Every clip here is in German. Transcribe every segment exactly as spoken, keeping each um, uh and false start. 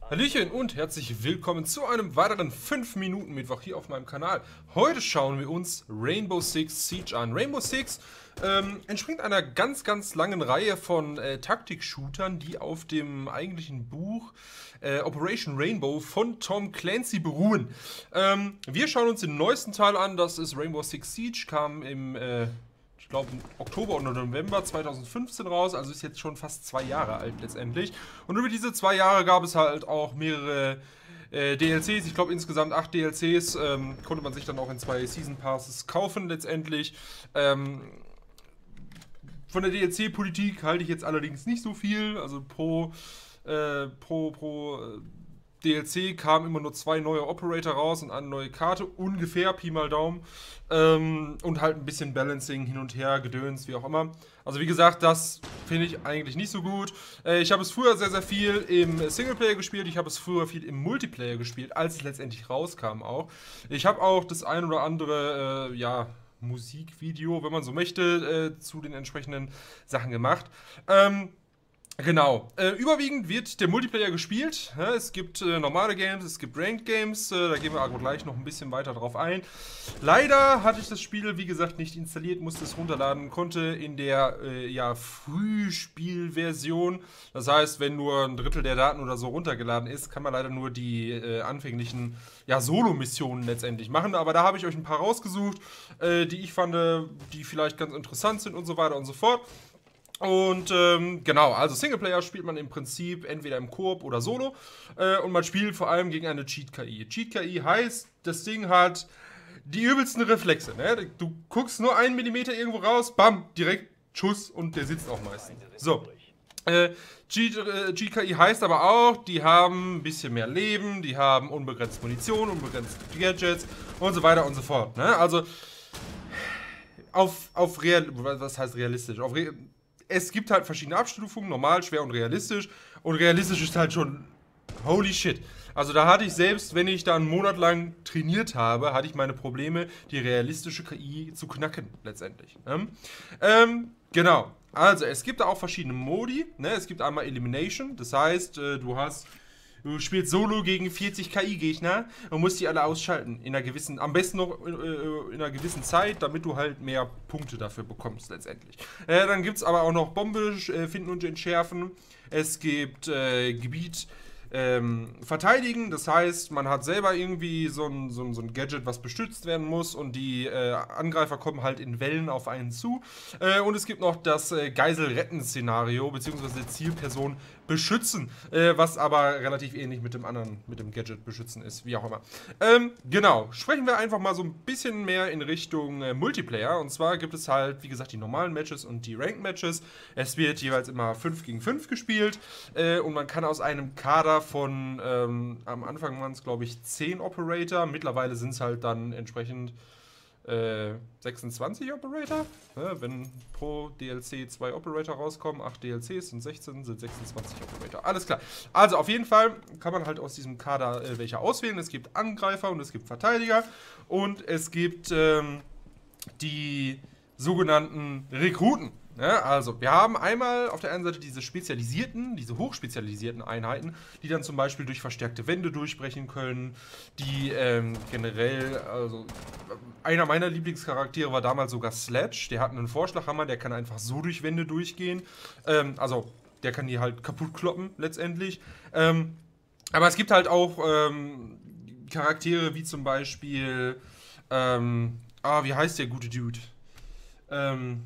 Hallöchen und herzlich willkommen zu einem weiteren fünf Minuten Mittwoch hier auf meinem Kanal. Heute schauen wir uns Rainbow Six Siege an. Rainbow Six ähm, entspringt einer ganz, ganz langen Reihe von äh, Taktik-Shootern, die auf dem eigentlichen Buch äh, Operation Rainbow von Tom Clancy beruhen. Ähm, wir schauen uns den neuesten Teil an, das ist Rainbow Six Siege, kam im... Äh, ich glaube, Oktober oder November zweitausendfünfzehn raus, also ist jetzt schon fast zwei Jahre alt letztendlich. Und über diese zwei Jahre gab es halt auch mehrere äh, D L Cs, ich glaube insgesamt acht D L Cs, ähm, konnte man sich dann auch in zwei Season Passes kaufen letztendlich. Ähm, von der D L C-Politik halte ich jetzt allerdings nicht so viel, also pro, äh, pro, pro äh, D L C kamen immer nur zwei neue Operator raus und eine neue Karte, ungefähr, Pi mal Daumen. Ähm, und halt ein bisschen Balancing hin und her, Gedöns, wie auch immer. Also wie gesagt, das finde ich eigentlich nicht so gut. Äh, ich habe es früher sehr, sehr viel im Singleplayer gespielt, ich habe es früher viel im Multiplayer gespielt, als es letztendlich rauskam auch. Ich habe auch das ein oder andere, äh, ja... Musikvideo, wenn man so möchte, äh, zu den entsprechenden Sachen gemacht. Ähm, genau. Äh, überwiegend wird der Multiplayer gespielt. Ja, es gibt äh, normale Games, es gibt Ranked Games, äh, da gehen wir aber gleich noch ein bisschen weiter drauf ein. Leider hatte ich das Spiel, wie gesagt, nicht installiert, musste es runterladen, konnte in der äh, ja, Frühspielversion, das heißt, wenn nur ein Drittel der Daten oder so runtergeladen ist, kann man leider nur die äh, anfänglichen ja, Solo-Missionen letztendlich machen. Aber da habe ich euch ein paar rausgesucht, äh, die ich fand, die vielleicht ganz interessant sind und so weiter und so fort. Und ähm, genau, also Singleplayer spielt man im Prinzip entweder im Koop oder Solo äh, und man spielt vor allem gegen eine Cheat-K I. Cheat-K I heißt, das Ding hat die übelsten Reflexe. Ne? Du guckst nur einen Millimeter irgendwo raus, bam, direkt Schuss und der sitzt auch meistens. So. Äh, Cheat-K I heißt aber auch, die haben ein bisschen mehr Leben, die haben unbegrenzt Munition, unbegrenzt Gadgets und so weiter und so fort. Ne? Also auf, auf real, was heißt realistisch? Auf real, es gibt halt verschiedene Abstufungen, normal, schwer und realistisch. Und realistisch ist halt schon holy shit. Also da hatte ich selbst, wenn ich da einen Monat lang trainiert habe, hatte ich meine Probleme, die realistische K I zu knacken, letztendlich. Ne? Ähm, genau. Also es gibt da auch verschiedene Modi. Ne? Es gibt einmal Elimination, das heißt, äh, du hast... Du spielst Solo gegen vierzig K I-Gegner und musst die alle ausschalten. In einer gewissen, am besten noch äh, in einer gewissen Zeit, damit du halt mehr Punkte dafür bekommst letztendlich. Äh, dann gibt es aber auch noch Bombe äh, finden und entschärfen. Es gibt äh, Gebiet ähm, verteidigen. Das heißt, man hat selber irgendwie so ein, so ein, so ein Gadget, was bestützt werden muss und die äh, Angreifer kommen halt in Wellen auf einen zu. Äh, und es gibt noch das äh, Geisel-Retten-Szenario, beziehungsweise Zielperson beschützen, äh, was aber relativ ähnlich mit dem anderen, mit dem Gadget beschützen ist, wie auch immer. Ähm, genau, sprechen wir einfach mal so ein bisschen mehr in Richtung äh, Multiplayer. Und zwar gibt es halt, wie gesagt, die normalen Matches und die Ranked Matches. Es wird jeweils immer fünf gegen fünf gespielt äh, und man kann aus einem Kader von, ähm, am Anfang waren es glaube ich zehn Operator, mittlerweile sind es halt dann entsprechend äh, sechsundzwanzig Operator, ne? Wenn pro D L C zwei Operator rauskommen, acht D L Cs sind sechzehn, sind sechsundzwanzig Operator. Alles klar. Also auf jeden Fall kann man halt aus diesem Kader äh, welche auswählen. Es gibt Angreifer und es gibt Verteidiger und es gibt ähm, die sogenannten Rekruten. Ja, also, wir haben einmal auf der einen Seite diese spezialisierten, diese hochspezialisierten Einheiten, die dann zum Beispiel durch verstärkte Wände durchbrechen können, die ähm, generell, also einer meiner Lieblingscharaktere war damals sogar Sledge, der hat einen Vorschlaghammer, der kann einfach so durch Wände durchgehen, ähm, also der kann die halt kaputt kloppen letztendlich, ähm, aber es gibt halt auch ähm, Charaktere wie zum Beispiel, ähm, ah, wie heißt der gute Dude? Ähm,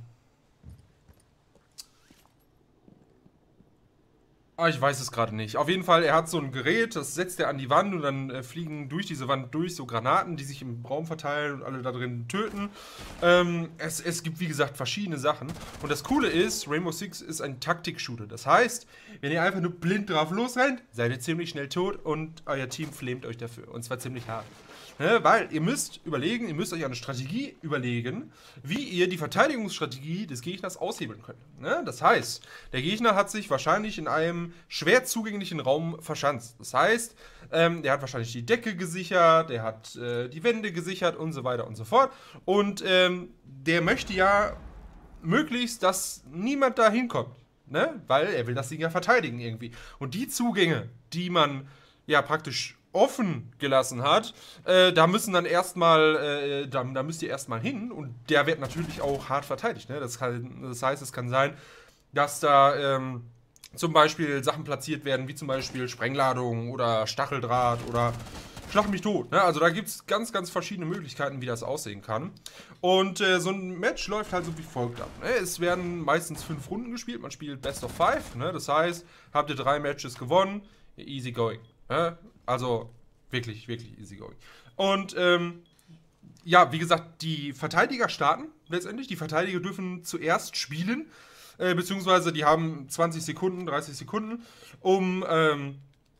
Ah, ich weiß es gerade nicht. Auf jeden Fall, er hat so ein Gerät, das setzt er an die Wand und dann äh, fliegen durch diese Wand durch so Granaten, die sich im Raum verteilen und alle da drin töten. Ähm, es, es gibt, wie gesagt, verschiedene Sachen. Und das Coole ist, Rainbow Six ist ein Taktik-Shooter. Das heißt, wenn ihr einfach nur blind drauf losrennt, seid ihr ziemlich schnell tot und euer Team flamet euch dafür. Und zwar ziemlich hart. Ne, weil ihr müsst überlegen, ihr müsst euch eine Strategie überlegen, wie ihr die Verteidigungsstrategie des Gegners aushebeln könnt. Ne? Das heißt, der Gegner hat sich wahrscheinlich in einem schwer zugänglichen Raum verschanzt. Das heißt, ähm, der hat wahrscheinlich die Decke gesichert, der hat äh, die Wände gesichert und so weiter und so fort. Und ähm, der möchte ja möglichst, dass niemand da hinkommt. Ne? Weil er will das Ding ja verteidigen irgendwie. Und die Zugänge, die man ja praktisch offen gelassen hat, äh, da müssen dann erstmal, äh, da, da müsst ihr erstmal hin und der wird natürlich auch hart verteidigt. Ne? Das, kann, das heißt, es kann sein, dass da ähm, zum Beispiel Sachen platziert werden, wie zum Beispiel Sprengladungen oder Stacheldraht oder Schlag mich tot. Ne? Also da gibt es ganz, ganz verschiedene Möglichkeiten, wie das aussehen kann. Und äh, so ein Match läuft halt so wie folgt ab. Ne? Es werden meistens fünf Runden gespielt, man spielt Best of Five. Ne? Das heißt, habt ihr drei Matches gewonnen, easy going. Ne? Also wirklich, wirklich easy going. Und ähm, ja, wie gesagt, die Verteidiger starten letztendlich. Die Verteidiger dürfen zuerst spielen, äh, beziehungsweise die haben zwanzig Sekunden, dreißig Sekunden, um, ähm,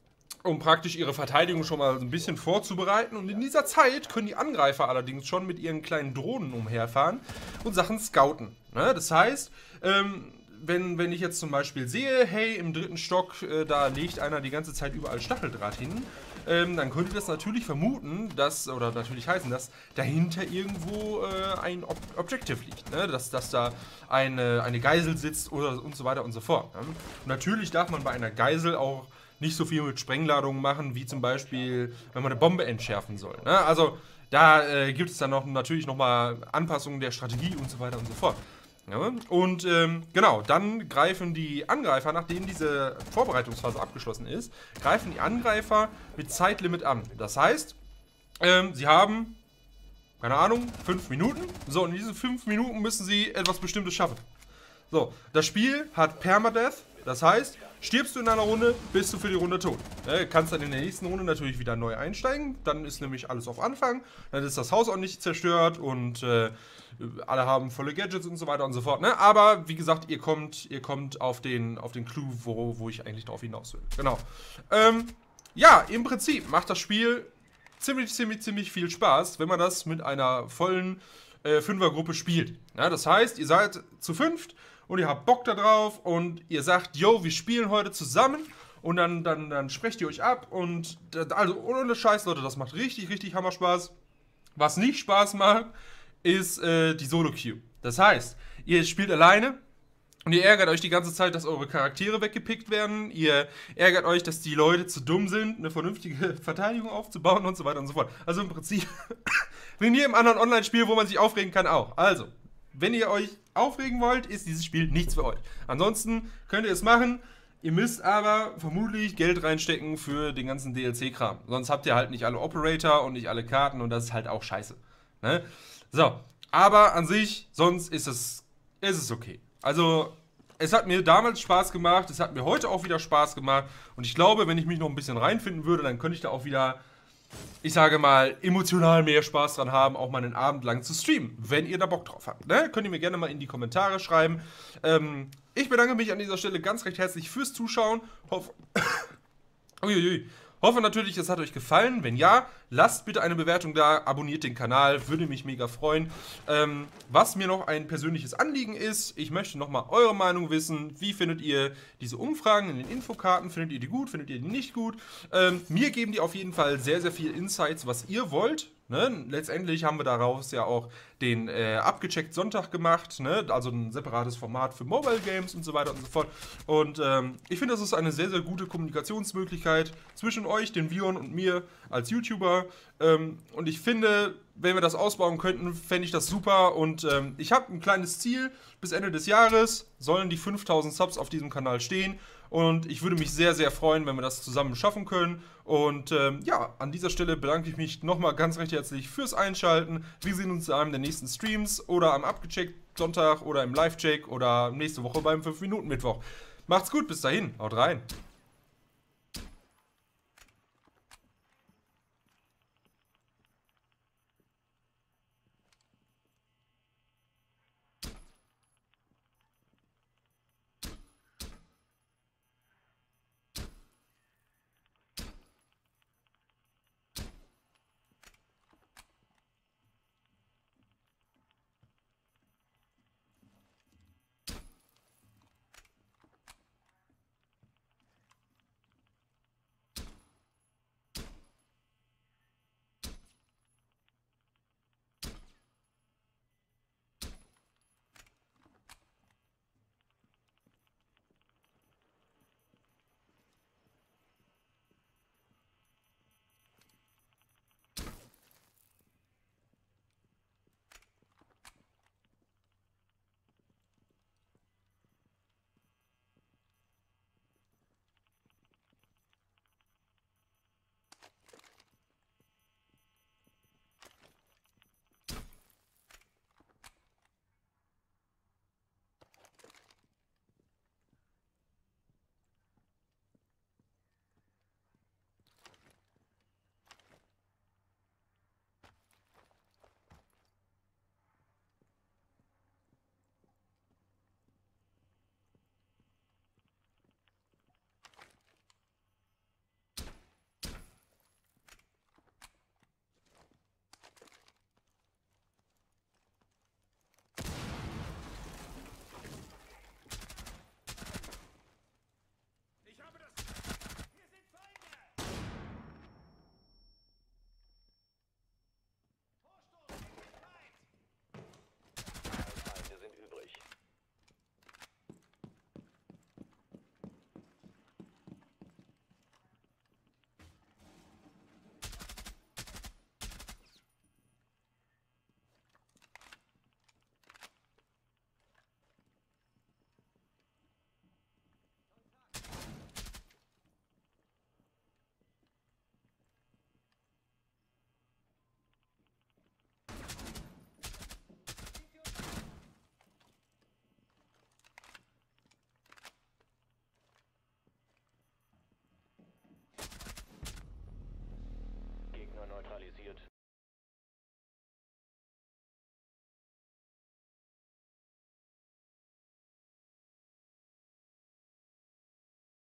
um praktisch ihre Verteidigung schon mal so ein bisschen vorzubereiten. Und in dieser Zeit können die Angreifer allerdings schon mit ihren kleinen Drohnen umherfahren und Sachen scouten. Ne? Das heißt, ähm, Wenn, wenn ich jetzt zum Beispiel sehe, hey, im dritten Stock, äh, da legt einer die ganze Zeit überall Stacheldraht hin, ähm, dann könnte das natürlich vermuten, dass, oder natürlich heißen, dass dahinter irgendwo äh, ein Ob Objective liegt, ne? dass, dass da eine, eine Geisel sitzt oder und so weiter und so fort. Ne? Und natürlich darf man bei einer Geisel auch nicht so viel mit Sprengladungen machen, wie zum Beispiel, wenn man eine Bombe entschärfen soll. Ne? Also da äh, gibt es dann noch, natürlich nochmal Anpassungen der Strategie und so weiter und so fort. Ja, und ähm, genau, dann greifen die Angreifer, nachdem diese Vorbereitungsphase abgeschlossen ist, greifen die Angreifer mit Zeitlimit an. Das heißt, ähm, sie haben, keine Ahnung, fünf Minuten. So, in diesen fünf Minuten müssen sie etwas Bestimmtes schaffen. So, das Spiel hat Permadeath. Das heißt, stirbst du in einer Runde, bist du für die Runde tot. Du kannst dann in der nächsten Runde natürlich wieder neu einsteigen. Dann ist nämlich alles auf Anfang. Dann ist das Haus auch nicht zerstört und äh, alle haben volle Gadgets und so weiter und so fort. Ne? Aber wie gesagt, ihr kommt, ihr kommt auf den, auf den Clou, wo, wo ich eigentlich drauf hinaus will. Genau. Ähm, ja, im Prinzip macht das Spiel ziemlich, ziemlich, ziemlich viel Spaß, wenn man das mit einer vollen äh, Fünfergruppe spielt. Ja, das heißt, ihr seid zu fünft und ihr habt Bock da drauf und ihr sagt, yo, wir spielen heute zusammen und dann, dann, dann sprecht ihr euch ab und also ohne Scheiß, Leute, das macht richtig, richtig Hammer Spaß. Was nicht Spaß macht, ist äh, die Solo-Queue. Das heißt, ihr spielt alleine und ihr ärgert euch die ganze Zeit, dass eure Charaktere weggepickt werden. Ihr ärgert euch, dass die Leute zu dumm sind, eine vernünftige Verteidigung aufzubauen und so weiter und so fort. Also im Prinzip, wenn ihr im anderen Online-Spiel, wo man sich aufregen kann, auch. Also, wenn ihr euch aufregen wollt, ist dieses Spiel nichts für euch. Ansonsten könnt ihr es machen. Ihr müsst aber vermutlich Geld reinstecken für den ganzen D L C-Kram. Sonst habt ihr halt nicht alle Operator und nicht alle Karten und das ist halt auch scheiße. Ne? So, aber an sich, sonst ist es, ist es okay. Also, es hat mir damals Spaß gemacht, es hat mir heute auch wieder Spaß gemacht und ich glaube, wenn ich mich noch ein bisschen reinfinden würde, dann könnte ich da auch wieder, ich sage mal, emotional mehr Spaß dran haben, auch mal einen Abend lang zu streamen, wenn ihr da Bock drauf habt. Ne? Könnt ihr mir gerne mal in die Kommentare schreiben. Ähm, ich bedanke mich an dieser Stelle ganz recht herzlich fürs Zuschauen. Hoff Uiuiui. Hoffe natürlich, es hat euch gefallen. Wenn ja, lasst bitte eine Bewertung da, abonniert den Kanal, würde mich mega freuen. Ähm, was mir noch ein persönliches Anliegen ist, ich möchte nochmal eure Meinung wissen. Wie findet ihr diese Umfragen in den Infokarten? Findet ihr die gut? Findet ihr die nicht gut? Ähm, mir geben die auf jeden Fall sehr, sehr viel Insights, was ihr wollt. Ne? Letztendlich haben wir daraus ja auch den äh, abgecheckt Sonntag gemacht, ne? Also ein separates Format für Mobile Games und so weiter und so fort. Und ähm, ich finde, das ist eine sehr, sehr gute Kommunikationsmöglichkeit zwischen euch, den Viewern und mir als YouTuber. Ähm, und ich finde, wenn wir das ausbauen könnten, fände ich das super. Und ähm, ich habe ein kleines Ziel, bis Ende des Jahres sollen die fünftausend Subs auf diesem Kanal stehen. Und ich würde mich sehr, sehr freuen, wenn wir das zusammen schaffen können. Und ähm, ja, an dieser Stelle bedanke ich mich nochmal ganz recht herzlich fürs Einschalten. Wir sehen uns in einem der nächsten Streams oder am abgecheckt Sonntag oder im Live-Check oder nächste Woche beim fünf Minuten Mittwoch. Macht's gut, bis dahin, haut rein.